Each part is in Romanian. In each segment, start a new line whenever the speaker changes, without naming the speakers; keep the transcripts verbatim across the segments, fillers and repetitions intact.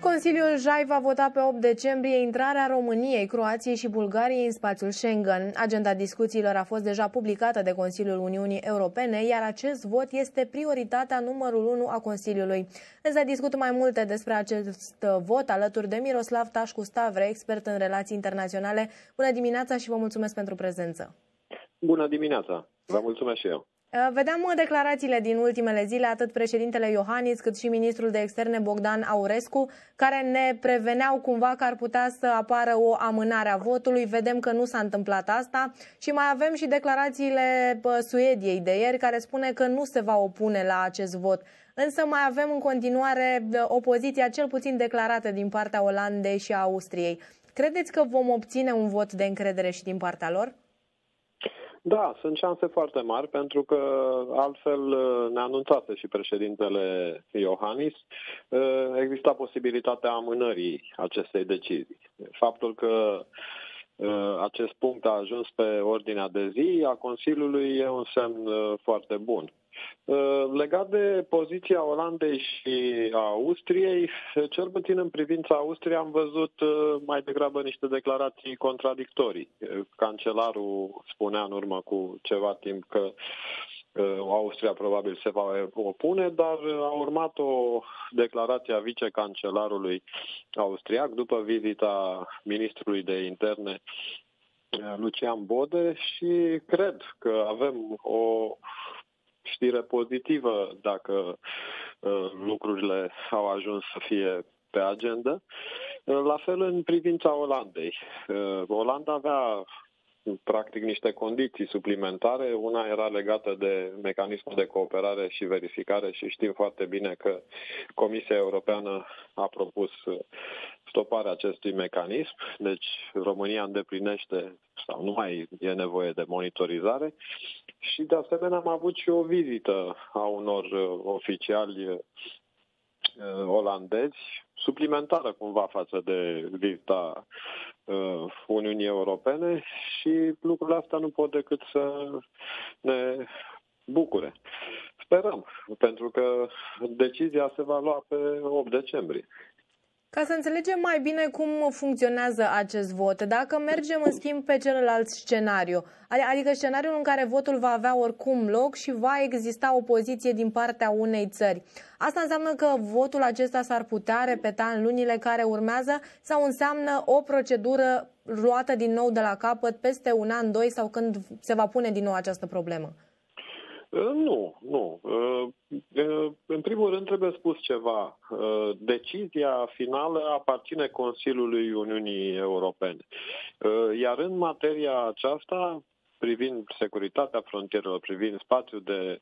Consiliul J A I va vota pe opt decembrie intrarea României, Croației și Bulgariei în spațiul Schengen. Agenda discuțiilor a fost deja publicată de Consiliul Uniunii Europene, iar acest vot este prioritatea numărul unu a Consiliului. Însă discut mai multe despre acest vot alături de Miroslav Tașcu-Stavre, expert în relații internaționale. Bună dimineața și vă mulțumesc pentru prezență.
Bună dimineața! Vă mulțumesc și eu.
Vedeam declarațiile din ultimele zile, atât președintele Iohannis cât și ministrul de externe Bogdan Aurescu, care ne preveneau cumva că ar putea să apară o amânare a votului. Vedem că nu s-a întâmplat asta și mai avem și declarațiile Suediei de ieri, care spune că nu se va opune la acest vot. Însă mai avem în continuare opoziția cel puțin declarată din partea Olandei și a Austriei. Credeți că vom obține un vot de încredere și din partea lor?
Da, sunt șanse foarte mari, pentru că altfel ne anunțase și președintele Iohannis, exista posibilitatea amânării acestei decizii. Faptul că acest punct a ajuns pe ordinea de zi a Consiliului e un semn foarte bun. Legat de poziția Olandei și a Austriei, cel puțin în privința Austriei am văzut mai degrabă niște declarații contradictorii. Cancelarul spunea în urmă cu ceva timp că Austria probabil se va opune, dar a urmat o declarație a vicecancelarului austriac după vizita ministrului de interne Lucian Bode și cred că avem o știre pozitivă dacă uh, lucrurile au ajuns să fie pe agenda. Uh, la fel în privința Olandei. Uh, Olanda avea practic niște condiții suplimentare. Una era legată de mecanismul de cooperare și verificare și știm foarte bine că Comisia Europeană a propus stoparea acestui mecanism. Deci România îndeplinește sau nu mai e nevoie de monitorizare. Și de asemenea am avut și o vizită a unor oficiali olandezi, suplimentară cumva față de vizita Uniunii Europene și lucrurile astea nu pot decât să ne bucure. Sperăm, pentru că decizia se va lua pe opt decembrie.
Ca să înțelegem mai bine cum funcționează acest vot, dacă mergem în schimb pe celălalt scenariu, adică scenariul în care votul va avea oricum loc și va exista opoziție din partea unei țări, asta înseamnă că votul acesta s-ar putea repeta în lunile care urmează sau înseamnă o procedură luată din nou de la capăt peste un an, doi sau când se va pune din nou această problemă?
Nu, nu. În primul rând trebuie spus ceva. Decizia finală aparține Consiliului Uniunii Europene. Iar în materia aceasta, privind securitatea frontierelor, privind spațiul de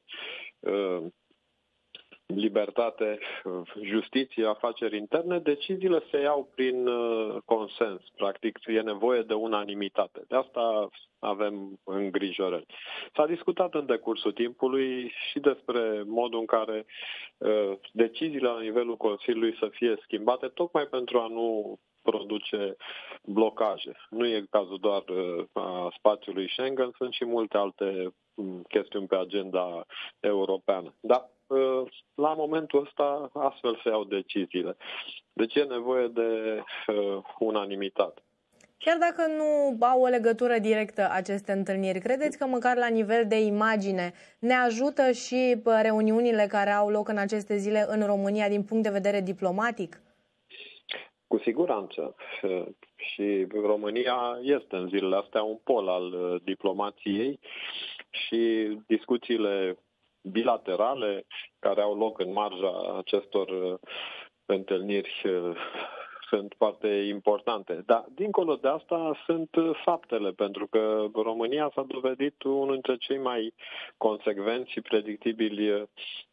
libertate, justiție, afaceri interne, deciziile se iau prin consens. Practic, e nevoie de unanimitate. De asta avem îngrijorări. S-a discutat în decursul timpului și despre modul în care uh, deciziile la nivelul Consiliului să fie schimbate, tocmai pentru a nu produce blocaje. Nu e cazul doar uh, a spațiului Schengen, sunt și multe alte um, chestiuni pe agenda europeană. Dar la momentul ăsta astfel se iau deciziile. Deci e nevoie de uh, unanimitate.
Chiar dacă nu au o legătură directă aceste întâlniri, credeți că măcar la nivel de imagine ne ajută și reuniunile care au loc în aceste zile în România din punct de vedere diplomatic?
Cu siguranță. Și România este în zilele astea un pol al diplomației și discuțiile bilaterale care au loc în marja acestor întâlniri sunt foarte importante. Dar, dincolo de asta, sunt faptele, pentru că România s-a dovedit unul dintre cei mai consecvenți și predictibili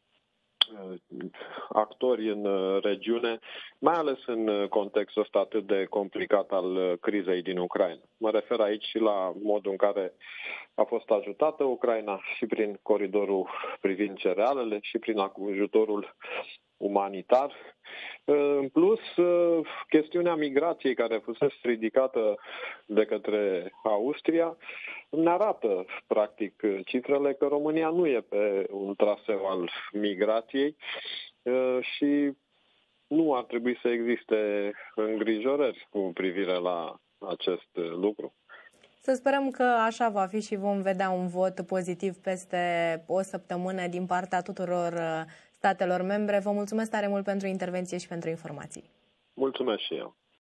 actori în regiune, mai ales în contextul ăsta atât de complicat al crizei din Ucraina. Mă refer aici și la modul în care a fost ajutată Ucraina și prin coridorul privind cerealele și prin ajutorul umanitar. În plus, chestiunea migrației care a fost ridicată de către Austria ne arată, practic, cifrele că România nu e pe un traseu al migrației și nu ar trebui să existe îngrijorări cu privire la acest lucru.
Să sperăm că așa va fi și vom vedea un vot pozitiv peste o săptămână din partea tuturor statelor membre. Vă mulțumesc tare mult pentru intervenție și pentru informații.
Mulțumesc și eu.